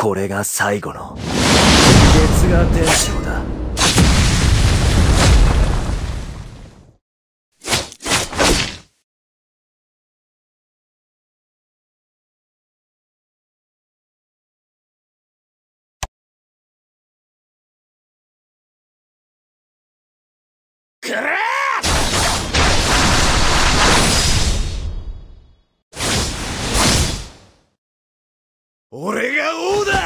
これが最後の月牙天章だ。くらー！俺が王だ！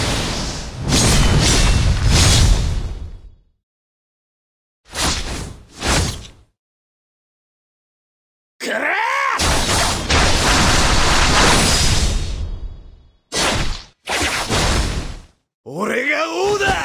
くらー！俺が王だ！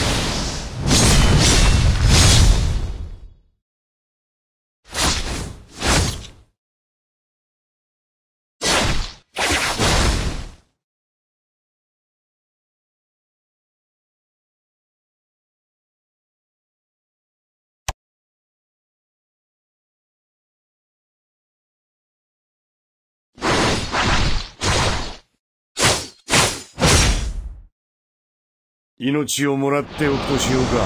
命をもらっておくとしようか。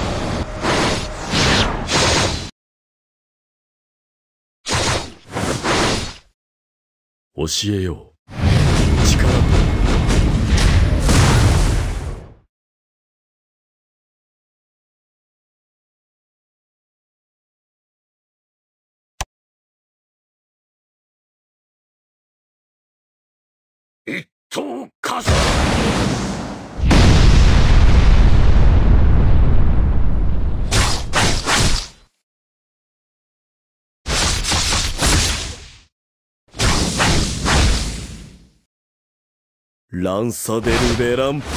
教えよう。力と。一等火山。ランサデル・ベランパー。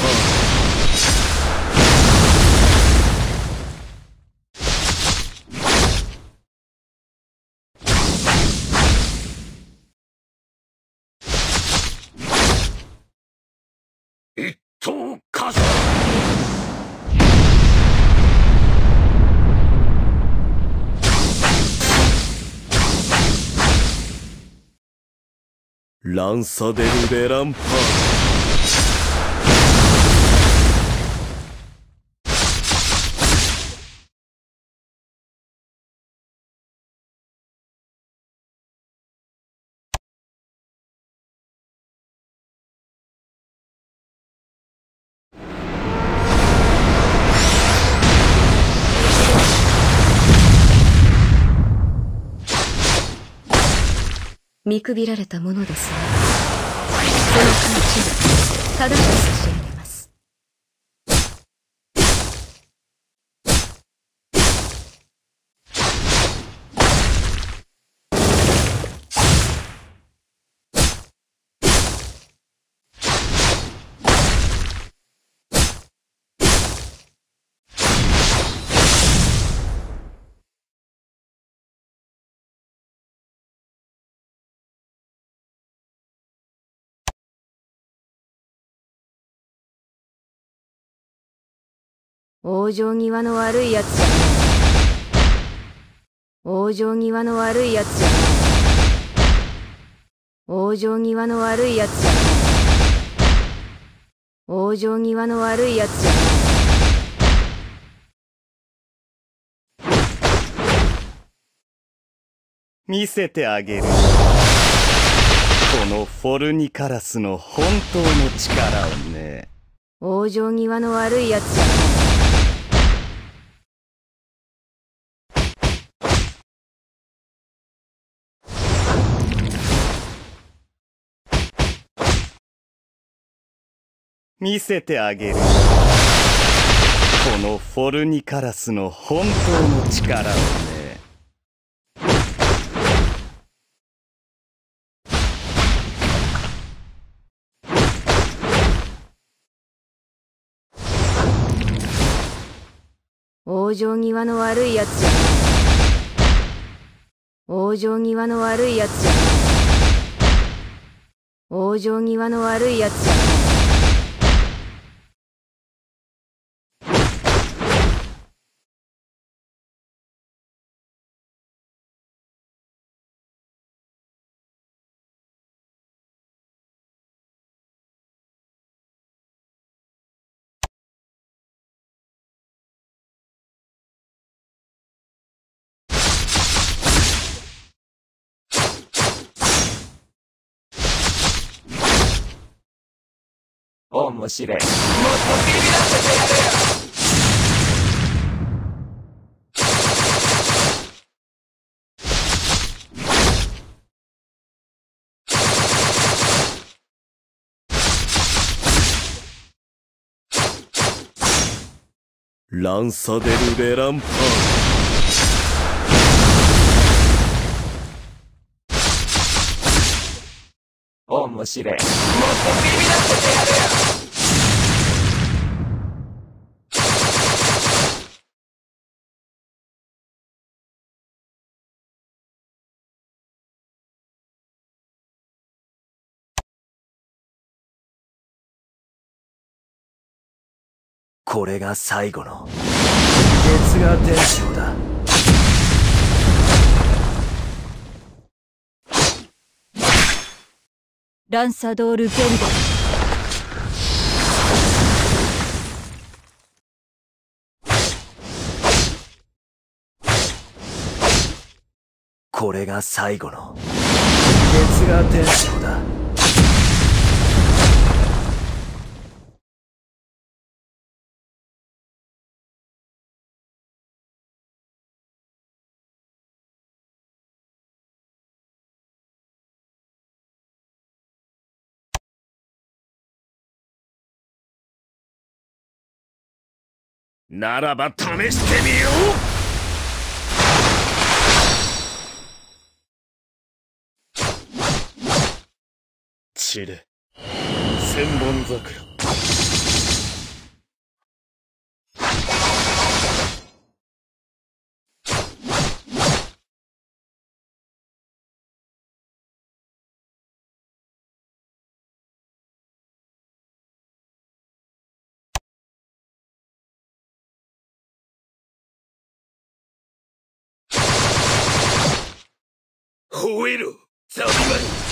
一等火山。ランサデル・ベランパー。 見くびられたものですね。その価値を正しく差し上げます。往生際の悪いやつじゃない。往生際の悪いやつじゃない。往生際の悪いやつじゃない。往生際の悪いやつじゃない。 見せてあげる。このフォルニカラスの本当の力をね。 往生際の悪いやつじゃない。 見せてあげる。このフォルニカラスの本当の力をね。 往生際の悪いやつじゃない。往生際の悪いやつじゃない。往生際の悪いやつじゃない。 面白い。もっとビビらせてやれよ。ランサデル・レランパー面白い。もっとビビらせてやれよ。これが最後の月牙天将だ。 ランサドール・ゲンド。 これが最後の月牙天将だ。 ならば試してみよう。散れ、千本桜。吠えろ、ザビマリ。